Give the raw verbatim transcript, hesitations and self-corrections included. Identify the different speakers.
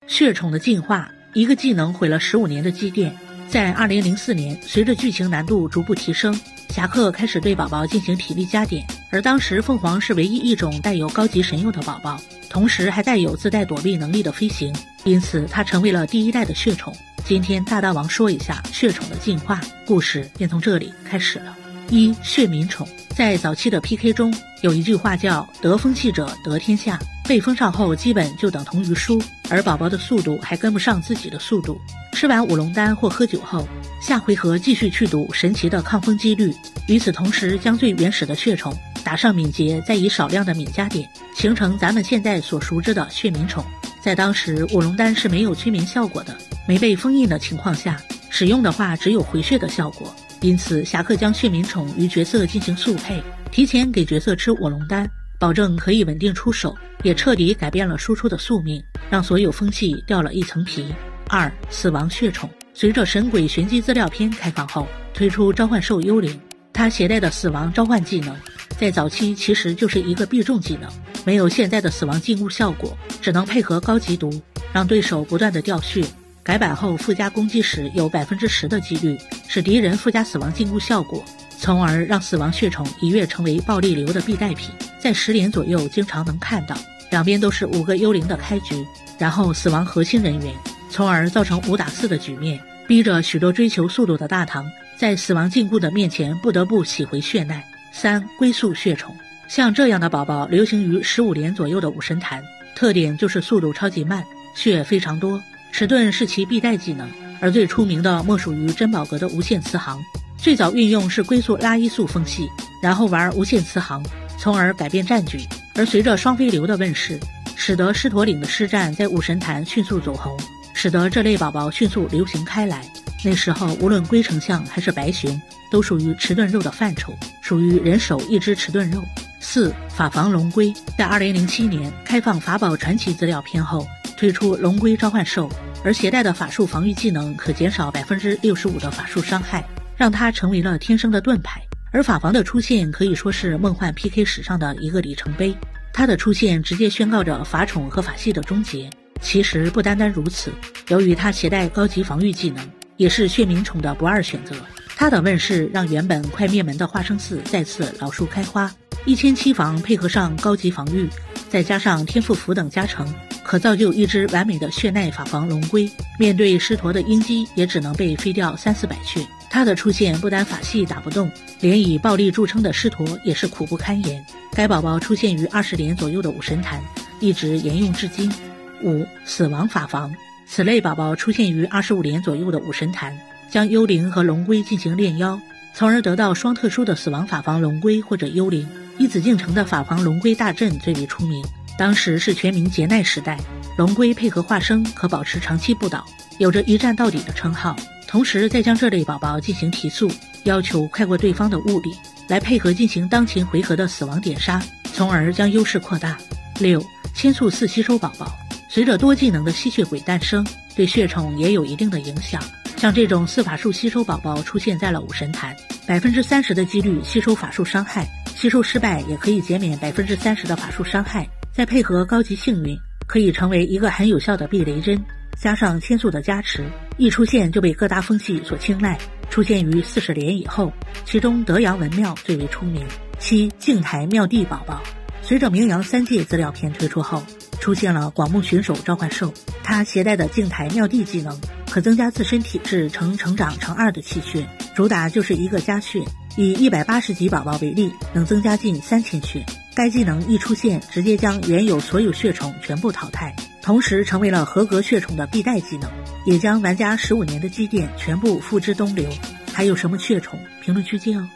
Speaker 1: 血宠的进化，一个技能毁了十五年的积淀。在二零零四年，随着剧情难度逐步提升，侠客开始对宝宝进行体力加点，而当时凤凰是唯一一种带有高级神佑的宝宝，同时还带有自带躲避能力的飞行，因此它成为了第一代的血宠。今天大大王说一下血宠的进化，故事便从这里开始了。一、血民宠。在早期的 P K 中，有一句话叫得风气者得天下，被封上后基本就等同于输，而宝宝的速度还跟不上自己的速度。吃完五龙丹或喝酒后，下回合继续去赌神奇的抗风几率，与此同时将最原始的血宠打上敏捷，再以少量的敏加点，形成咱们现在所熟知的血民宠。在当时五龙丹是没有催眠效果的，没被封印的情况下，使用的话只有回血的效果，因此侠客将血民宠与角色进行速配，提前给角色吃五龙丹，保证可以稳定出手，也彻底改变了输出的宿命，让所有风气掉了一层皮。二、死亡血宠。随着神鬼玄机资料片开放后，推出召唤兽幽灵，它携带的死亡召唤技能在早期其实就是一个必中技能，没有现在的死亡禁锢效果，只能配合高级毒让对手不断的掉血。改版后附加攻击时有 百分之十 的几率使敌人附加死亡禁锢效果，从而让死亡血宠一跃成为暴力流的必带品，在十连左右经常能看到。两边都是五个幽灵的开局，然后死亡核心人员，从而造成五打四的局面，逼着许多追求速度的大唐在死亡禁锢的面前不得不洗回血脉。三、龟速血宠。像这样的宝宝流行于十五连左右的武神坛，特点就是速度超级慢，血非常多，迟钝是其必带技能，而最出名的莫属于珍宝阁的无限慈航。最早运用是龟速拉一速风系，然后玩无限慈航，从而改变战局。而随着双飞流的问世，使得狮驼岭的狮战在武神坛迅速走红，使得这类宝宝迅速流行开来。那时候无论龟丞相还是白熊都属于迟钝肉的范畴，属于人手一只迟钝肉。四、法防龙龟。在二零零七年开放法宝传奇资料片后，推出龙龟召唤兽，而携带的法术防御技能可减少 百分之六十五 的法术伤害，让它成为了天生的盾牌。而法防的出现可以说是梦幻 P K 史上的一个里程碑，它的出现直接宣告着法宠和法系的终结。其实不单单如此，由于它携带高级防御技能，也是血民宠的不二选择。它的问世让原本快灭门的花生寺再次老树开花，一千七防配合上高级防御，再加上天赋符等加成，可造就一只完美的血耐法防龙龟，面对狮驼的鹰击也只能被飞掉三四百血。它的出现不单法系打不动，连以暴力著称的狮驼也是苦不堪言。该宝宝出现于二十连左右的武神坛，一直沿用至今。五、死亡法防。此类宝宝出现于二十五连左右的武神坛，将幽灵和龙龟进行炼妖，从而得到双特殊的死亡法防龙龟或者幽灵。以紫禁城的法防龙龟大阵最为出名，当时是全民劫难时代，龙龟配合化生可保持长期不倒，有着一战到底的称号。同时再将这类宝宝进行提速，要求快过对方的物理，来配合进行当前回合的死亡点杀，从而将优势扩大。六、千速四吸收宝宝。随着多技能的吸血鬼诞生，对血宠也有一定的影响。像这种四法术吸收宝宝出现在了武神坛， 百分之三十 的几率吸收法术伤害，吸收失败也可以减免 百分之三十 的法术伤害，再配合高级幸运，可以成为一个很有效的避雷针。加上千速的加持，一出现就被各大风系所青睐，出现于四十连以后，其中德阳文庙最为出名。七、镜台妙地宝宝。随着名扬三界资料片推出后，出现了广目巡守召唤兽，它携带的镜台妙地技能可增加自身体质乘成长乘二的气血，主打就是一个加血，以一百八十级宝宝为例，能增加近三千血。该技能一出现，直接将原有所有血宠全部淘汰，同时成为了合格血宠的必带技能，也将玩家十五年的积淀全部付之东流。还有什么血宠？评论区见哦。